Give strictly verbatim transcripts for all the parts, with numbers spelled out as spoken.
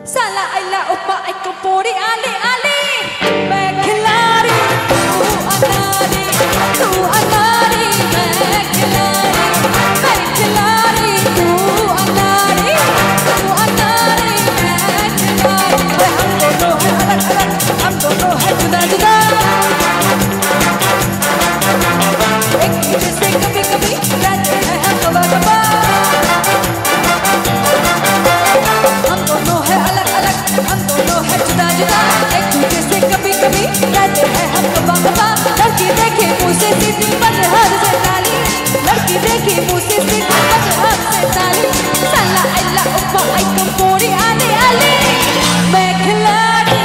Salah Ayla Uppa Eko Puri Ali Ali मैं खिलाड़ी तू अनाड़ी तू अनाड़ी मैं खिलाड़ी मैं खिलाड़ी तू अनाड़ी तू अनाड़ी मैं खिलाड़ी हम दोनों हैं अलग अलग हम दोनों हैं जुदा जुदा एक दूसरे से कभी कभी रहते हैं हम कबा कबा हम दोनों हैं अलग अलग हम दोनों हैं जुदा जुदा एक दूसरे से कभी कभी रहते हैं हम कबा कबा लड़की देखे मुँह से सीधी पर हर से ताली लड़की देखे मुँह से सीधी पर हर से ताली साला अल्ला उप्पा आइकम पूरी आले आले मैं खिलाड़ी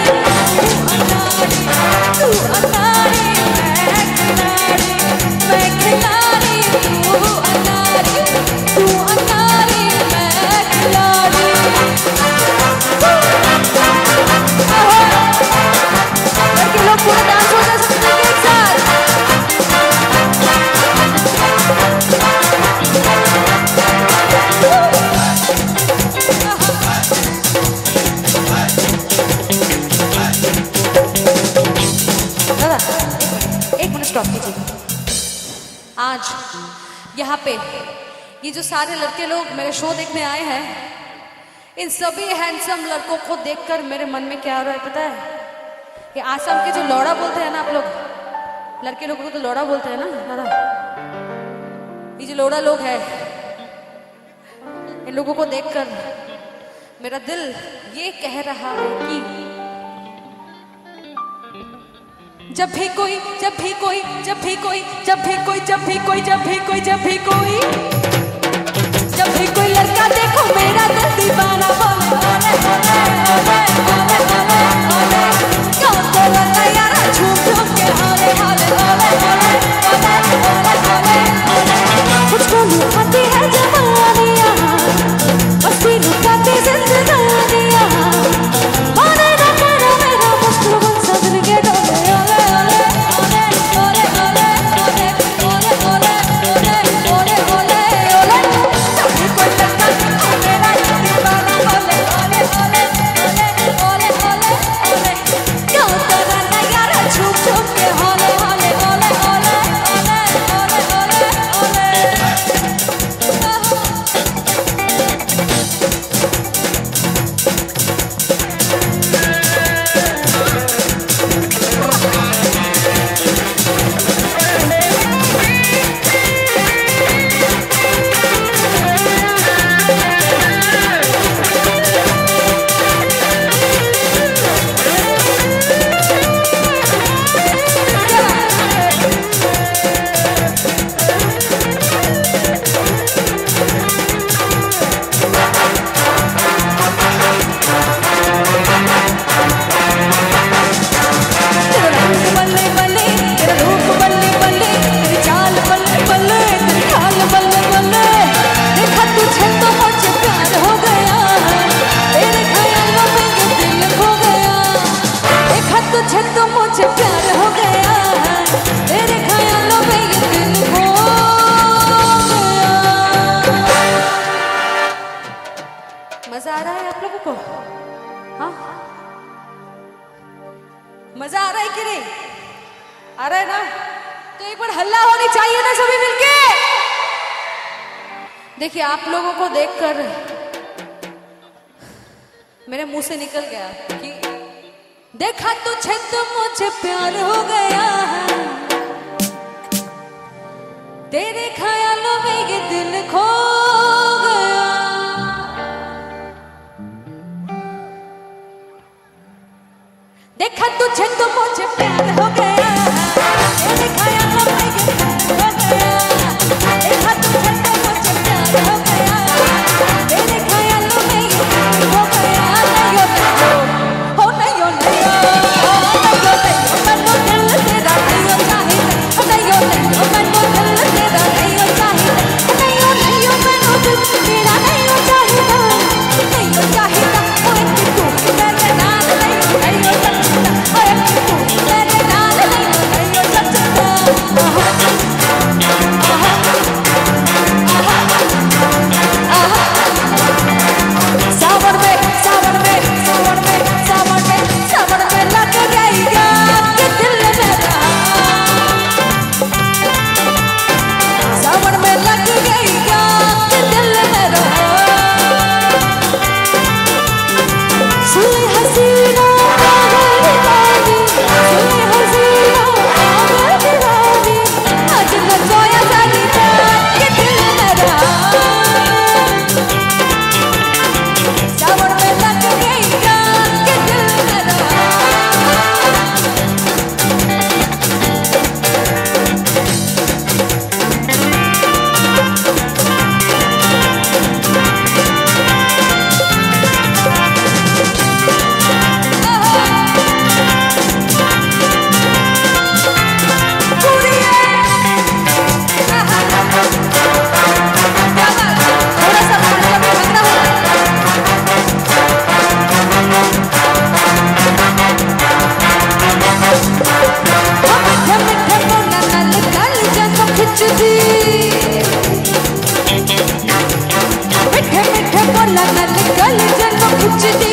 तू अनाड़ी मैं खिलाड़ी मैं खिलाड़ी तू अनाड़ी तू अनाड़ी मैं खिलाड़ी लड़के लोग पूरा डांस हो जाए सबसे एक साथ दादा एक मिनट स्टॉप कीजिए। आज यहाँ पे ये जो सारे लड़के लोग मेरे शो देखने आए हैं इन सभी हैंडसम लड़कों को देखकर मेरे मन में क्या आ रहा है पता है? ये आसम के जो लौड़ा बोलते हैं ना आप लोग लड़के लोगों को तो लौड़ा बोलते हैं ना दादा ये जो लौड़ा लोग हैं इन लोगों को देखकर मेरा दिल ये कह रहा है कि जब भी कोई जब भी कोई जब भी कोई जब भी कोई जब भी कोई जब भी कोई जब भी कोई जब भी कोई लड़का देखो मेरा दिल दीवाना बोले ओले ओले ओले ओले ओले क्यों तो लगता यारा झूम झूम के ओले ओले ओले ओले ओले ओले ओले मुझको लुभाती है जवानियाँ मस्ती लुभाती जिंदगानियाँ माने ना करो मेरा मुश्किल बन सदर के डोले ओले ओले ओले ओले ओले ओले ओले ओले ओले ओले ओले जब कोई लड़का देखो मेरा दीवाना बोले ओले ओले ओले ओले ओले ओले क्यों तेरा नयारा झूम झूम के ओले ओले ओले ओले ओले ओले ओले बल्ले बल्ले तेरा रूप बल्ले बल्ले तेरी चाल बल्ले बल्ले तेरी ढाल बल्ले बल्ले देखा तुझे तो मुझे प्यार हो गया तेरे ख्यालों में ये दिल खो गया देखा तुझे तो मुझे प्यार हो गया तेरे ख्यालों में ये दिल खो गया। मजा आ रहा है आप लोगों को? हाँ मजा आ रहा है कि नहीं आ रहा है ना? तो एक बार हल्ला होनी चाहिए ना सभी मिलके। देखिए आप लोगों को देखकर मेरे मुंह से निकल गया कि देखा तुझे तो मुझे प्यार हो गया तेरे ख्यालों में ये दिल खो गया देखा तुझे तो मुझे प्यार हो गया तेरे ख्यालों में ये दिल खो गया देखा तुझे तो मुझे प्यार हो गया तेरे ख्यालों में ये दिल खो गया नहीं हो नहीं हो नहीं हो मैनू दिल तेरा नहीं हो चाहिए नहीं हो नहीं हो मैनू दिल तेरा नहीं हो चाहिए नहीं हो नहीं हो मैनू दिल तेरा नहीं हो चाहिए नहीं हो चाहिए ओए तू मेरे नाल नहीं नहीं हो सकता ओए तू मेरे नाल नहीं कुछ